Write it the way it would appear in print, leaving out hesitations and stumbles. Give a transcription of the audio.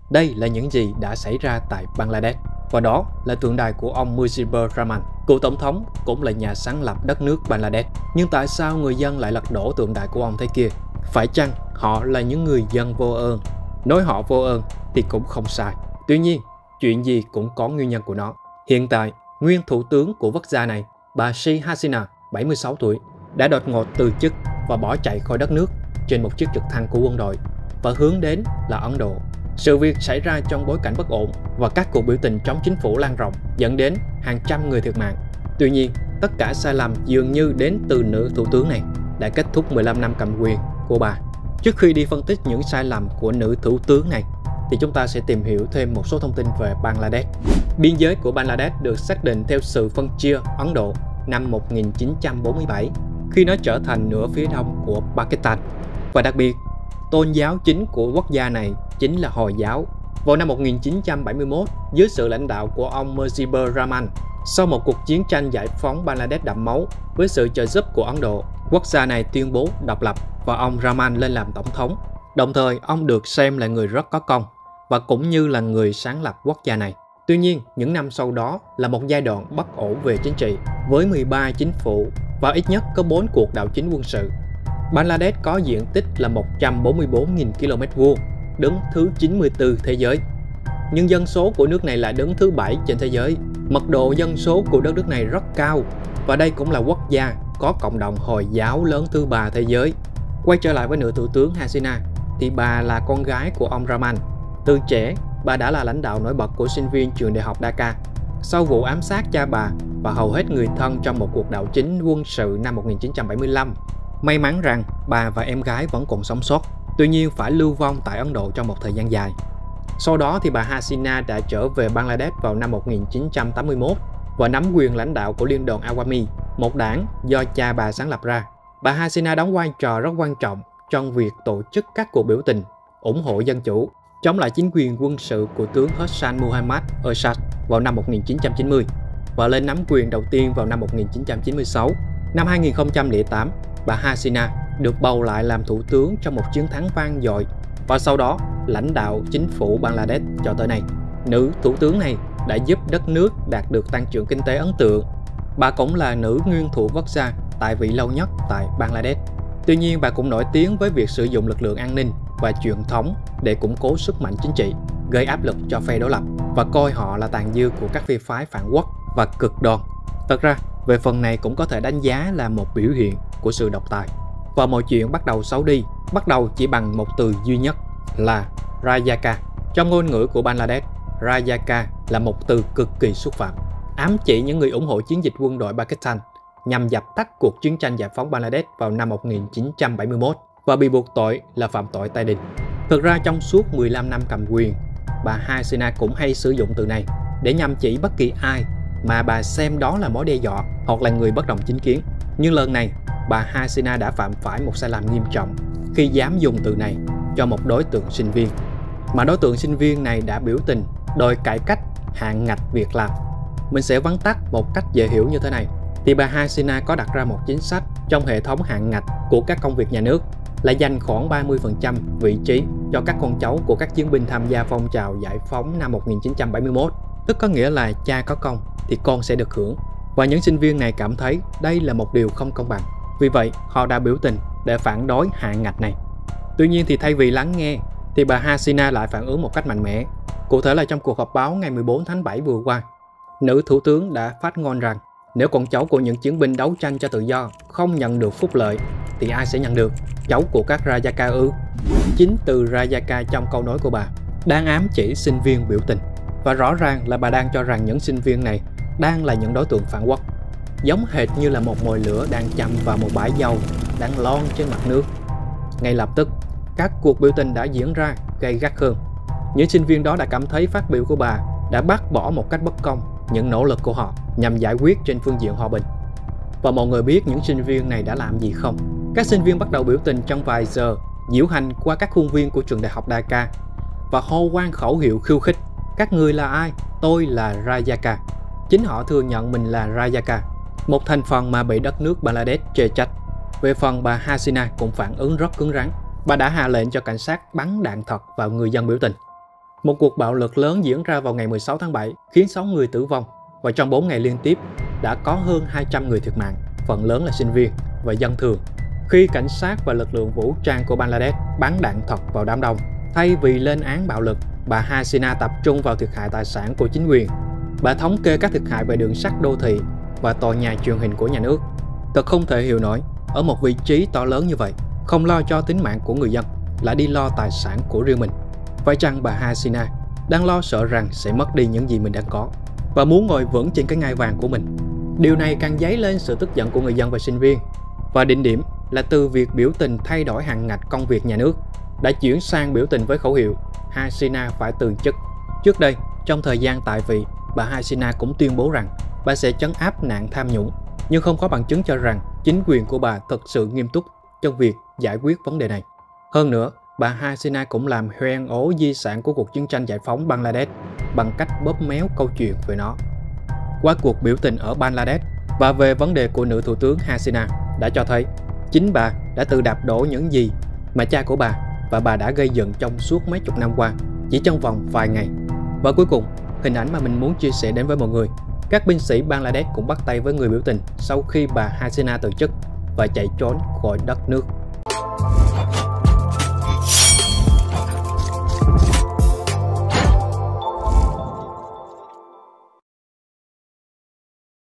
Đây là những gì đã xảy ra tại Bangladesh. Và đó là tượng đài của ông Mujibur Rahman, cựu tổng thống cũng là nhà sáng lập đất nước Bangladesh. Nhưng tại sao người dân lại lật đổ tượng đài của ông thế kia? Phải chăng họ là những người dân vô ơn? Nói họ vô ơn thì cũng không sai. Tuy nhiên, chuyện gì cũng có nguyên nhân của nó. Hiện tại, nguyên thủ tướng của quốc gia này, bà Sheikh Hasina, 76 tuổi, đã đột ngột từ chức và bỏ chạy khỏi đất nước trên một chiếc trực thăng của quân đội và hướng đến là Ấn Độ. Sự việc xảy ra trong bối cảnh bất ổn và các cuộc biểu tình chống chính phủ lan rộng dẫn đến hàng trăm người thiệt mạng. Tuy nhiên, tất cả sai lầm dường như đến từ nữ thủ tướng này đã kết thúc 15 năm cầm quyền của bà. Trước khi đi phân tích những sai lầm của nữ thủ tướng này, thì chúng ta sẽ tìm hiểu thêm một số thông tin về Bangladesh. Biên giới của Bangladesh được xác định theo sự phân chia Ấn Độ năm 1947 khi nó trở thành nửa phía đông của Pakistan. Và đặc biệt, tôn giáo chính của quốc gia này chính là Hồi giáo. Vào năm 1971, dưới sự lãnh đạo của ông Mujibur Rahman, sau một cuộc chiến tranh giải phóng Bangladesh đẫm máu với sự trợ giúp của Ấn Độ, quốc gia này tuyên bố độc lập và ông Rahman lên làm tổng thống. Đồng thời, ông được xem là người rất có công và cũng như là người sáng lập quốc gia này. Tuy nhiên, những năm sau đó là một giai đoạn bất ổn về chính trị với 13 chính phủ và ít nhất có 4 cuộc đảo chính quân sự. Bangladesh có diện tích là 144.000 km², đứng thứ 94 thế giới. Nhưng dân số của nước này lại đứng thứ 7 trên thế giới. Mật độ dân số của đất nước này rất cao và đây cũng là quốc gia có cộng đồng Hồi giáo lớn thứ 3 thế giới. Quay trở lại với nữ thủ tướng Hasina thì bà là con gái của ông Rahman. Từ trẻ, bà đã là lãnh đạo nổi bật của sinh viên trường đại học Dhaka. Sau vụ ám sát cha bà và hầu hết người thân trong một cuộc đảo chính quân sự năm 1975, may mắn rằng bà và em gái vẫn còn sống sót, tuy nhiên phải lưu vong tại Ấn Độ trong một thời gian dài. Sau đó thì bà Hasina đã trở về Bangladesh vào năm 1981 và nắm quyền lãnh đạo của Liên đoàn Awami, một đảng do cha bà sáng lập ra. Bà Hasina đóng vai trò rất quan trọng trong việc tổ chức các cuộc biểu tình ủng hộ dân chủ, chống lại chính quyền quân sự của tướng Hassan Muhammad Ershad vào năm 1990 và lên nắm quyền đầu tiên vào năm 1996. Năm 2008, bà Hasina được bầu lại làm thủ tướng trong một chiến thắng vang dội và sau đó lãnh đạo chính phủ Bangladesh cho tới nay. Nữ thủ tướng này đã giúp đất nước đạt được tăng trưởng kinh tế ấn tượng. Bà cũng là nữ nguyên thủ quốc gia tại vị lâu nhất tại Bangladesh. Tuy nhiên, bà cũng nổi tiếng với việc sử dụng lực lượng an ninh và truyền thống để củng cố sức mạnh chính trị, gây áp lực cho phe đối lập và coi họ là tàn dư của các phe phái phản quốc và cực đoan. Thật ra, về phần này cũng có thể đánh giá là một biểu hiện của sự độc tài. Và mọi chuyện bắt đầu xấu đi, bắt đầu chỉ bằng một từ duy nhất là Rajaka. Trong ngôn ngữ của Bangladesh, Rajaka là một từ cực kỳ xúc phạm, ám chỉ những người ủng hộ chiến dịch quân đội Pakistan nhằm dập tắt cuộc chiến tranh giải phóng Bangladesh vào năm 1971 và bị buộc tội là phạm tội tại đình. Thực ra trong suốt 15 năm cầm quyền, bà Hasina cũng hay sử dụng từ này để nhằm chỉ bất kỳ ai mà bà xem đó là mối đe dọa hoặc là người bất đồng chính kiến. Nhưng lần này, bà Hasina đã phạm phải một sai lầm nghiêm trọng khi dám dùng từ này cho một đối tượng sinh viên. Mà đối tượng sinh viên này đã biểu tình đòi cải cách hạn ngạch việc làm. Mình sẽ vắn tắt một cách dễ hiểu như thế này. Thì bà Hasina có đặt ra một chính sách trong hệ thống hạn ngạch của các công việc nhà nước là dành khoảng 30% vị trí cho các con cháu của các chiến binh tham gia phong trào giải phóng năm 1971. Tức có nghĩa là cha có công thì con sẽ được hưởng. Và những sinh viên này cảm thấy đây là một điều không công bằng. Vì vậy, họ đã biểu tình để phản đối hạn ngạch này. Tuy nhiên thì thay vì lắng nghe, thì bà Hasina lại phản ứng một cách mạnh mẽ. Cụ thể là trong cuộc họp báo ngày 14 tháng 7 vừa qua, nữ thủ tướng đã phát ngôn rằng nếu con cháu của những chiến binh đấu tranh cho tự do không nhận được phúc lợi thì ai sẽ nhận được? Cháu của các Rajaka ư? Chính từ Rajaka trong câu nói của bà đang ám chỉ sinh viên biểu tình. Và rõ ràng là bà đang cho rằng những sinh viên này đang là những đối tượng phản quốc, giống hệt như là một mồi lửa đang châm vào một bãi dầu đang lon trên mặt nước. Ngay lập tức, các cuộc biểu tình đã diễn ra gay gắt hơn. Những sinh viên đó đã cảm thấy phát biểu của bà đã bác bỏ một cách bất công những nỗ lực của họ nhằm giải quyết trên phương diện hòa bình. Và mọi người biết những sinh viên này đã làm gì không? Các sinh viên bắt đầu biểu tình trong vài giờ, diễu hành qua các khuôn viên của trường đại học Dhaka và hô vang khẩu hiệu khiêu khích: các người là ai? Tôi là Rajaka. Chính họ thừa nhận mình là Rajaka, một thành phần mà bị đất nước Bangladesh chê trách. Về phần bà Hasina cũng phản ứng rất cứng rắn. Bà đã hạ lệnh cho cảnh sát bắn đạn thật vào người dân biểu tình. Một cuộc bạo lực lớn diễn ra vào ngày 16 tháng 7 khiến 6 người tử vong và trong 4 ngày liên tiếp đã có hơn 200 người thiệt mạng, phần lớn là sinh viên và dân thường. Khi cảnh sát và lực lượng vũ trang của Bangladesh bắn đạn thật vào đám đông, thay vì lên án bạo lực, bà Hasina tập trung vào thiệt hại tài sản của chính quyền. Bà thống kê các thiệt hại về đường sắt đô thị và tòa nhà truyền hình của nhà nước. Thật không thể hiểu nổi, ở một vị trí to lớn như vậy, không lo cho tính mạng của người dân, lại đi lo tài sản của riêng mình. Phải chăng bà Hasina đang lo sợ rằng sẽ mất đi những gì mình đang có và muốn ngồi vững trên cái ngai vàng của mình? Điều này càng dấy lên sự tức giận của người dân và sinh viên. Và đỉnh điểm là từ việc biểu tình thay đổi hàng ngạch công việc nhà nước đã chuyển sang biểu tình với khẩu hiệu Hasina phải từ chức. Trước đây, trong thời gian tại vị, bà Hasina cũng tuyên bố rằng bà sẽ trấn áp nạn tham nhũng, nhưng không có bằng chứng cho rằng chính quyền của bà thực sự nghiêm túc trong việc giải quyết vấn đề này. Hơn nữa, bà Hasina cũng làm hoen ố di sản của cuộc chiến tranh giải phóng Bangladesh bằng cách bóp méo câu chuyện về nó. Qua cuộc biểu tình ở Bangladesh và về vấn đề của nữ thủ tướng Hasina đã cho thấy chính bà đã tự đạp đổ những gì mà cha của bà và bà đã gây dựng trong suốt mấy chục năm qua chỉ trong vòng vài ngày. Và cuối cùng, hình ảnh mà mình muốn chia sẻ đến với mọi người, các binh sĩ Bangladesh cũng bắt tay với người biểu tình sau khi bà Hasina từ chức và chạy trốn khỏi đất nước.